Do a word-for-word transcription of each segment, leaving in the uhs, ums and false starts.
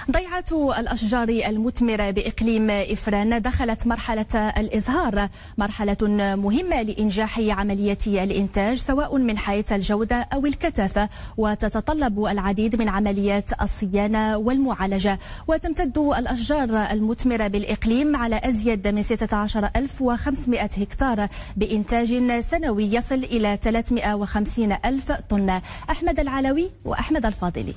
ضيعة الأشجار المثمرة بإقليم إفران دخلت مرحلة الإزهار، مرحلة مهمة لإنجاح عملية الإنتاج سواء من حيث الجودة أو الكثافة، وتتطلب العديد من عمليات الصيانة والمعالجة. وتمتد الأشجار المثمرة بالإقليم على أزيد من ستة عشر ألف وخمسمائة هكتار بإنتاج سنوي يصل إلى ثلاثمائة وخمسين ألف طن. أحمد العلوي وأحمد الفاضلي.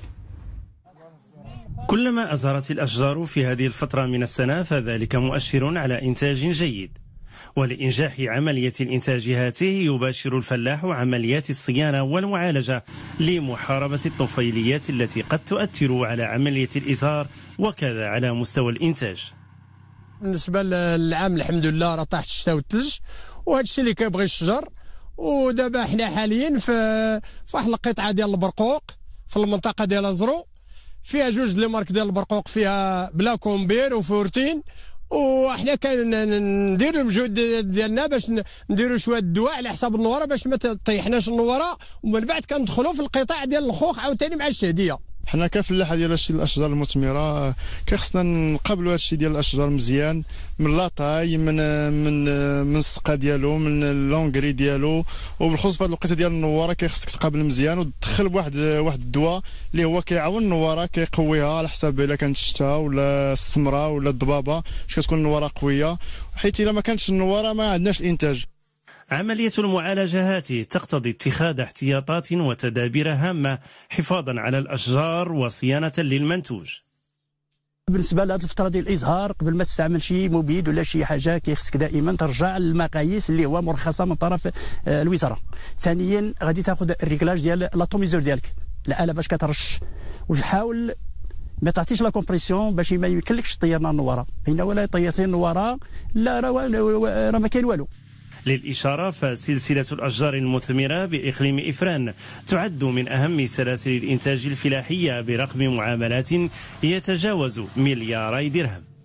كلما أزهرت الأشجار في هذه الفترة من السنة فذلك مؤشر على إنتاج جيد. ولإنجاح عملية الإنتاج هاته يباشر الفلاح عمليات الصيانة والمعالجة لمحاربة الطفيليات التي قد تؤثر على عملية الإزهار وكذا على مستوى الإنتاج. بالنسبة للعام الحمد لله راه طاحت الشتاء والثلج، وهذا الشيء اللي كيبغي الشجر. ودابا حنا حاليا في واحد القطعة ديال البرقوق في المنطقة ديال أزرو، فيها جوج لي مارك ديال البرقوق، فيها بلا كومبير وفورتين، وحنا كنديروا المجهود ديالنا باش نديروا شويه الدواء على حساب النواره باش ما تطيحناش النواره، ومن بعد كندخلوا في القطاع ديال الخوخ عاوتاني مع الشهديه. حنا كفلاحه ديال الاشجار المثمره كيخصنا نقابلوا هذا الشيء ديال الاشجار مزيان، من لاطاي من من من السقا ديالو من اللونغري ديالو، وبالخصوص في هذه الوقيته ديال النواره كيخصك تقابل مزيان وتدخل بواحد واحد الدواء اللي هو كيعاون النواره، كيقويها على حساب الا كانت الشتاء ولا السمره ولا الضبابه باش كتكون النواره قويه، حيت الا ما كانتش النواره ما عندناش الانتاج. عملية المعالجة هذه تقتضي اتخاذ احتياطات وتدابير هامة حفاظا على الأشجار وصيانة للمنتوج. بالنسبه لهذه الفتره ديال الازهار قبل ما تستعمل شي مبيد ولا شي حاجه كيخصك دائما ترجع للمقاييس اللي هو مرخصه من طرف الوزاره. ثانيا غادي تاخذ الريكلاج ديال لاتوميزور ديالك الاله باش كترش، وحاول ما تعطيش لا كومبريسيون باش ما يمكنلكش طير نار النواره، بينما ولا طيرتي النواره لا راه ما كاين والو. للإشارة فسلسلة الأشجار المثمرة بإقليم إفران تعد من أهم سلاسل الإنتاج الفلاحية برقم معاملات يتجاوز ملياري درهم.